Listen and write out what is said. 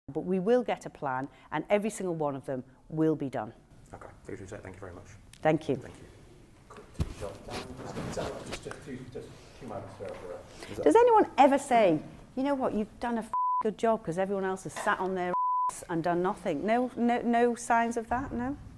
But we will get a plan, and every single one of them will be done. Okay, thank you very much. Thank you. Thank you. Does anyone ever say, you know what, you've done a good job because everyone else has sat on their ass and done nothing? No signs of that, no?